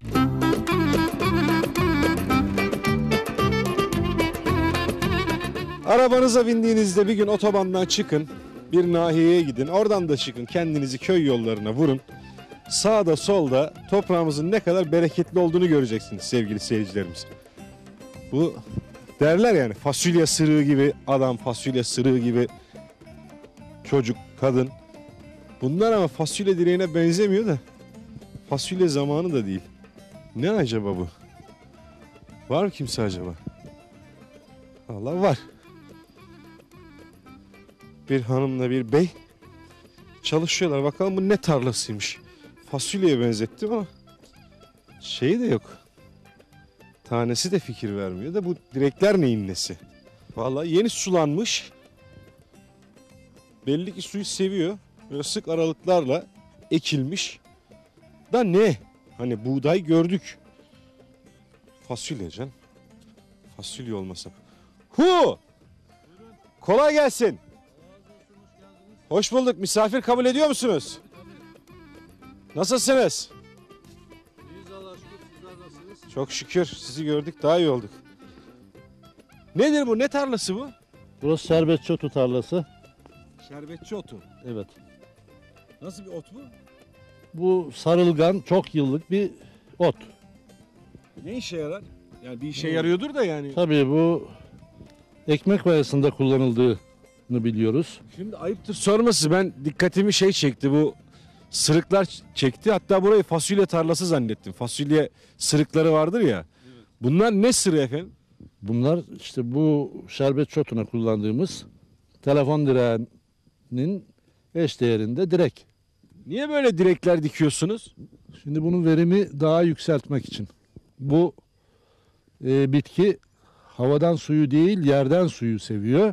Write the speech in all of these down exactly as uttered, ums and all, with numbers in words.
Arabanıza bindiğinizde bir gün otobandan çıkın, bir nahiyeye gidin, oradan da çıkın, kendinizi köy yollarına vurun. Sağda solda toprağımızın ne kadar bereketli olduğunu göreceksiniz sevgili seyircilerimiz. Bu derler yani, fasulye sırığı gibi adam, fasulye sırığı gibi çocuk, kadın. Bunlar ama fasulye direğine benzemiyor da fasulye zamanı da değil. Ne acaba bu? Var mı kimse acaba? Vallahi var. Bir hanımla bir bey çalışıyorlar. Bakalım bu ne tarlasıymış. Fasulyeye benzettim ama şeyi de yok. Tanesi de fikir vermiyor da bu direkler neyin nesi? Vallahi yeni sulanmış. Belli ki suyu seviyor. Böyle sık aralıklarla ekilmiş. Da ne? Hani buğday gördük. Fasulye can. Fasulye olmasa. Hu! Kolay gelsin. Hoş bulduk. Misafir kabul ediyor musunuz? Nasılsınız? İyiyiz Allah'a şükür. Sizler nasılsınız? Çok şükür. Sizi gördük, daha iyi olduk. Nedir bu? Ne tarlası bu? Burası şerbetçi otu tarlası. Şerbetçi otu. Evet. Nasıl bir ot bu? Bu sarılgan çok yıllık bir ot. Ne işe yarar? Yani bir işe yarıyordur da yani. Tabii bu ekmek mayasında kullanıldığını biliyoruz. Şimdi ayıptır sorması, ben dikkatimi şey çekti, bu sırıklar çekti. Hatta burayı fasulye tarlası zannettim. Fasulye sırıkları vardır ya. Evet. Bunlar ne sırrı efendim? Bunlar işte bu şerbetçi otuna kullandığımız telefon direğinin eş değerinde direk. Niye böyle direkler dikiyorsunuz? Şimdi bunun verimi daha yükseltmek için. Bu e, bitki havadan suyu değil yerden suyu seviyor.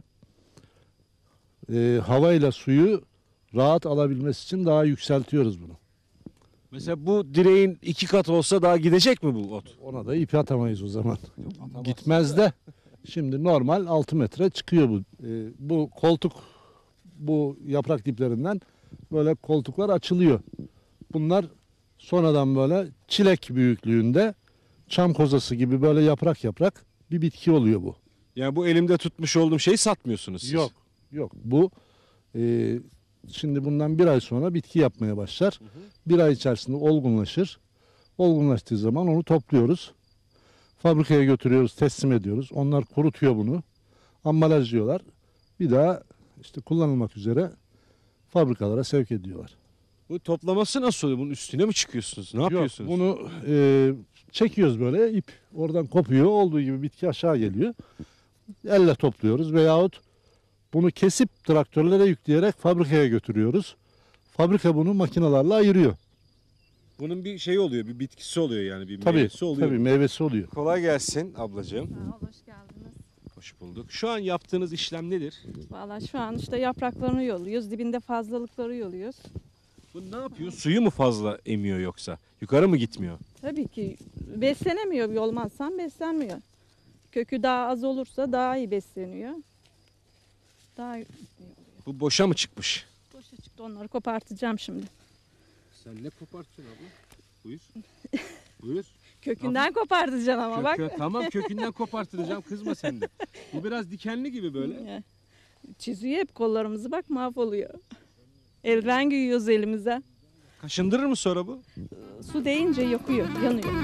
E, havayla suyu rahat alabilmesi için daha yükseltiyoruz bunu. Mesela bu direğin iki kat olsa daha gidecek mi bu ot? Ona da ip atamayız o zaman. Gitmez de. Şimdi normal altı metre çıkıyor bu. E, bu koltuk, bu yaprak diplerinden böyle koltuklar açılıyor. Bunlar sonradan böyle çilek büyüklüğünde çam kozası gibi böyle yaprak yaprak bir bitki oluyor bu. Yani bu elimde tutmuş olduğum şeyi satmıyorsunuz siz. Yok. Yok. Bu e, şimdi bundan bir ay sonra bitki yapmaya başlar. Hı hı. Bir ay içerisinde olgunlaşır. Olgunlaştığı zaman onu topluyoruz. Fabrikaya götürüyoruz, teslim ediyoruz. Onlar kurutuyor bunu. Ambalajlıyorlar. Bir daha işte kullanılmak üzere fabrikalara sevk ediyorlar. Bu toplaması nasıl oluyor? Bunun üstüne mi çıkıyorsunuz? Ne yapıyorsunuz? Yok, bunu e, çekiyoruz böyle, ip oradan kopuyor. Olduğu gibi bitki aşağı geliyor. Elle topluyoruz veyahut bunu kesip traktörlere yükleyerek fabrikaya götürüyoruz. Fabrika bunu makinalarla ayırıyor. Bunun bir şey oluyor, bir bitkisi oluyor yani, bir tabii, meyvesi oluyor. Tabii meyvesi oluyor. Kolay gelsin ablacığım. Sağ ol, hoş geldiniz. Hoş bulduk. Şu an yaptığınız işlem nedir? Vallahi şu an işte yapraklarını yoluyoruz, dibinde fazlalıkları yoluyoruz. Bu ne yapıyor? Suyu mu fazla emiyor yoksa? Yukarı mı gitmiyor? Tabii ki beslenemiyor, yolmazsan beslenmiyor. Kökü daha az olursa daha iyi besleniyor. Daha iyi oluyor. Bu boşa mı çıkmış? Boşa çıktı, onları kopartacağım şimdi. Sen ne kopartıyorsun abla? Buyur. Buyur. Kökünden Abi, kopartacaksın ama kö, bak. Kö, tamam kökünden kopartıracağım, kızma sen de. Bu biraz dikenli gibi böyle. Çiziyor hep kollarımızı, bak mahvoluyor. Eldiven giyiyoruz elimize. Kaşındırır mı sonra bu? Su değince yakıyor, yanıyor.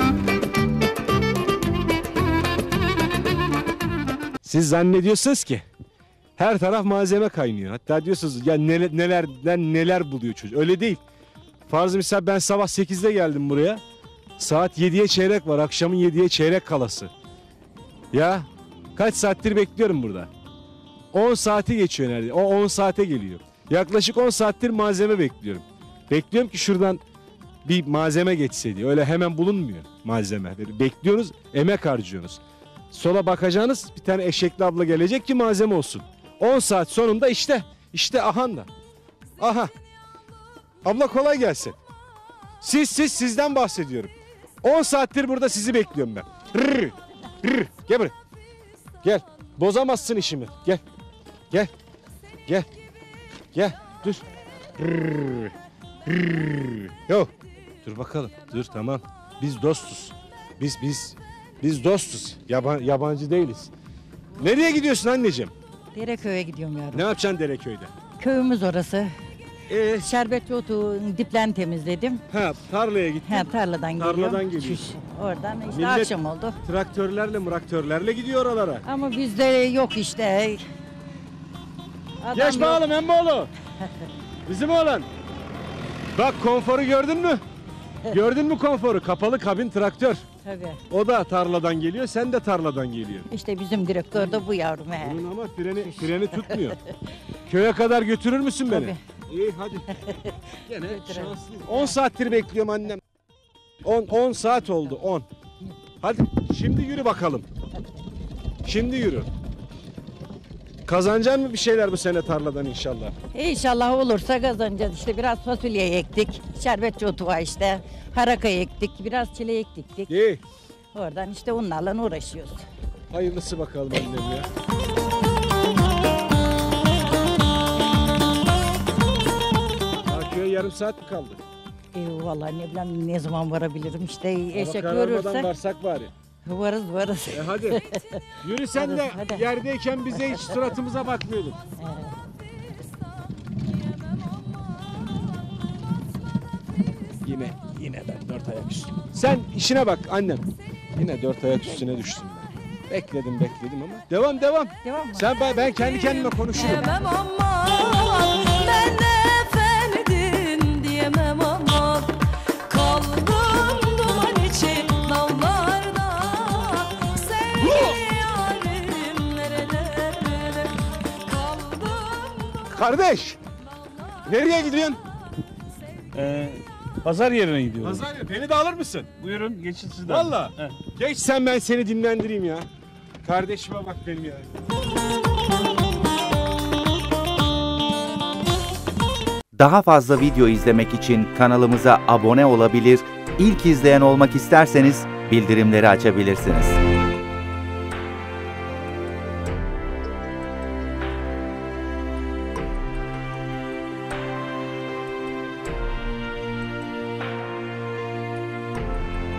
Siz zannediyorsunuz ki her taraf malzeme kaynıyor. Hatta diyorsunuz ya neler, nelerden neler buluyor çocuk. Öyle değil. Farz misal ben sabah sekizde geldim buraya. Saat yediye çeyrek var. Akşamın yediye çeyrek kalası. Ya kaç saattir bekliyorum burada. on saati geçiyor neredeyse. O on saate geliyor. Yaklaşık on saattir malzeme bekliyorum. Bekliyorum ki şuradan bir malzeme geçse diye. Öyle hemen bulunmuyor malzeme. Bekliyoruz, emek harcıyoruz. Sola bakacağınız bir tane eşekli abla gelecek ki malzeme olsun. on saat sonunda işte. İşte ahan da. Aha. Abla kolay gelsin. Siz siz sizden bahsediyorum. on saattir burada sizi bekliyorum ben. Rrr, rrr. Gel buraya. Gel. Bozamazsın işimi. Gel. Gel. Gel. Gel. Dur. Rrr, rrr. Yo. Dur bakalım. Dur tamam. Biz dostuz. Biz biz biz dostuz. Yaban, yabancı değiliz. Nereye gidiyorsun anneciğim? Dereköy'e gidiyorum yavrum. Ne yapacaksın Dereköy'de? Köyümüz orası. Ee, Şerbetli otu diplerini temizledim. ha tarlaya gittin. Ha, tarladan geliyorum. Tarladan geliyorsun. Çüş. Oradan işte Millet- akşam oldu. Traktörlerle mıraktörlerle gidiyor oralara. Ama bizde yok işte. Adam Geç yok. bakalım emmoğlu. Bizim oğlan. Bak konforu gördün mü? Gördün mü konforu? Kapalı kabin traktör. Tabii. O da tarladan geliyor, sen de tarladan geliyor. İşte bizim direktör de bu yavrum. He. Bunun ama freni, freni tutmuyor. Köye kadar götürür müsün beni? Tabii. İyi hadi. Gene Götürelim. şanslıyım. on saattir bekliyorum annem. on on saat oldu on. Hadi şimdi yürü bakalım. Şimdi yürü. Kazanacaksın mı bir şeyler bu sene tarladan inşallah? İnşallah olursa kazanacağız. İşte biraz fasulye ektik. Şerbetçi otu var işte. Haraka ektik. Biraz çilek diktik. İyi. Oradan işte onlarla uğraşıyoruz. Hayırlısı bakalım annem ya. Daha köye yarım saat mi kaldı? E, vallahi ne bileyim ne zaman varabilirim işte eşek Hava kararmadan görürse. varsak bari. Varız varız. E hadi. Yürü sen Hadi, de hadi. yerdeyken bize hiç suratımıza bakmıyordun. Yine yine ben dört ayak üstü. Sen işine bak annem. Yine dört ayak üstüne düştüm ben. Bekledim bekledim ama. Devam devam. Devam mı? Sen ben, ben kendi kendime konuşurum. Diyemem ama ben de efendim diyemem ama kaldım duman içi dallarda sevgili yarim nerelere kaldım. Kardeş. Nereye gidiyorsun? Ee, pazar yerine gidiyorum. Pazar ya, beni de alır mısın? Buyurun geçin siz de. Valla. Heh. Geç sen ben seni dinlendireyim ya. Kardeşime bak benim ya. Daha fazla video izlemek için kanalımıza abone olabilir, ilk izleyen olmak isterseniz bildirimleri açabilirsiniz.